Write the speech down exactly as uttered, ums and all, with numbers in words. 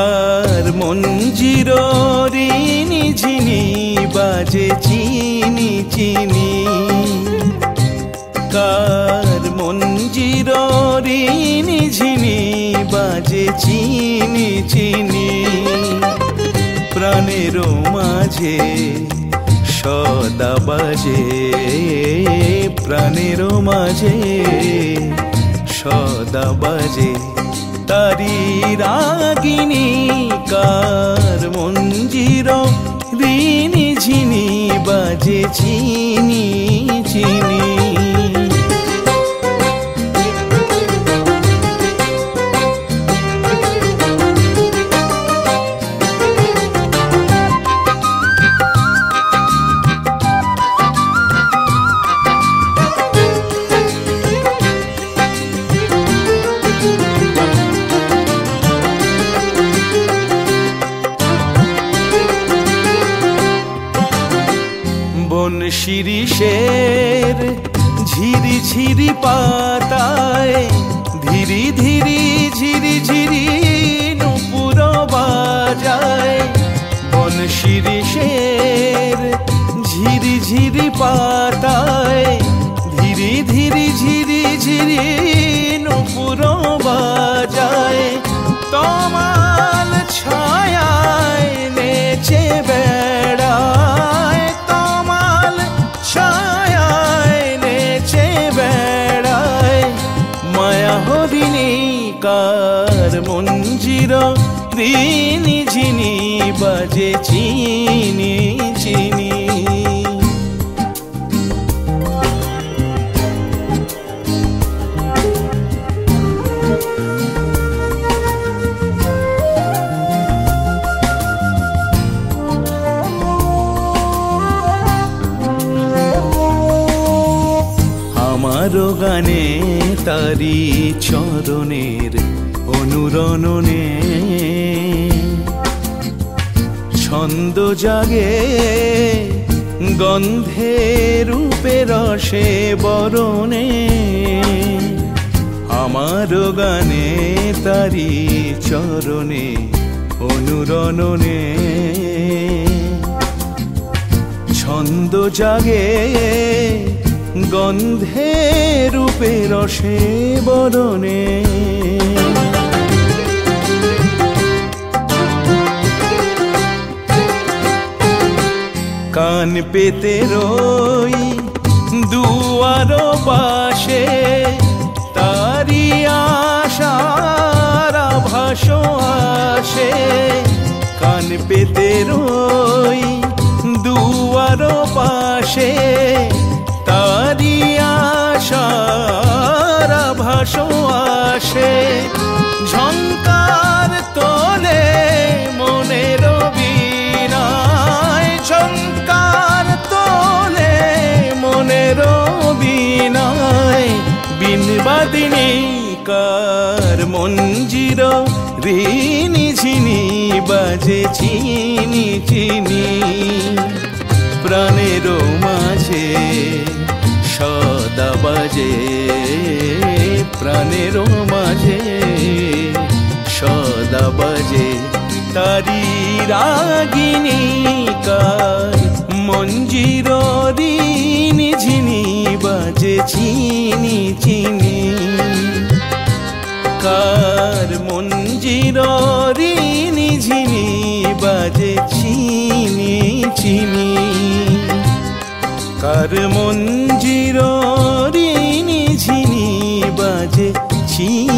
কার মঞ্জির রিনি ঝিনি বাজে চিনি চিনি, কার মঞ্জির রিনি ঝিনি বাজে চিনি চিনি। প্রাণের মাঝে সদা বাজে, প্রাণের মাঝে সদা বাজে তারি রাগিনী। কার মঞ্জির রিনি ঝিনি বাজে চিনি চিনি। বন শিরিষের ঝিরি ঝিরি পাতায় ধীরি ধীরি ঝিরি ঝিরি নূপুর বাজায়। বন শিরিষের ঝিরি ঝিরি পাতায় ধীরি ধীরি ঝিরি ঝিরি নূপুর বাজায়। তমাল ছায়ায় নেচে বেড়ায়, তমাল ছায়ায় নেচে বেড়ায় মায়া হরিণী। কার মঞ্জির রিনি ঝিনি বাজে চিনি চিনি। আমারো গানে তারি চরণের অনুরণনে ছন্দ জাগে গন্ধে রূপে রসে বরণে। আমারো গানে তারি চরণে অনুরণনে ছন্দ জাগে গন্ধে রূপে রসে বরণে। কান পেতে রই দুয়ার পাশে তারি আশার আভাস আসে। কান পেতে রই দুয়ার পাশে তারি আশার আভাস আসে। ঝংকার তোলে মনের বীণায়, ঝংকার তোলে মনের বীণায় বিনবাদিনী। কার মঞ্জির রিনি ঝিনি বাজে চিনি চিনি। প্রাণের মাঝে সদা বাজে, প্রাণের মাঝে সদা বাজে তারি রাগিনী। কার মঞ্জির রিনি ঝিনি বাজে চিনি চিনি। কার মঞ্জির রিনি ঝিনি বাজে চিনি চিনি। কার মঞ্জির রিনি ঝিনি বাজে চিনি।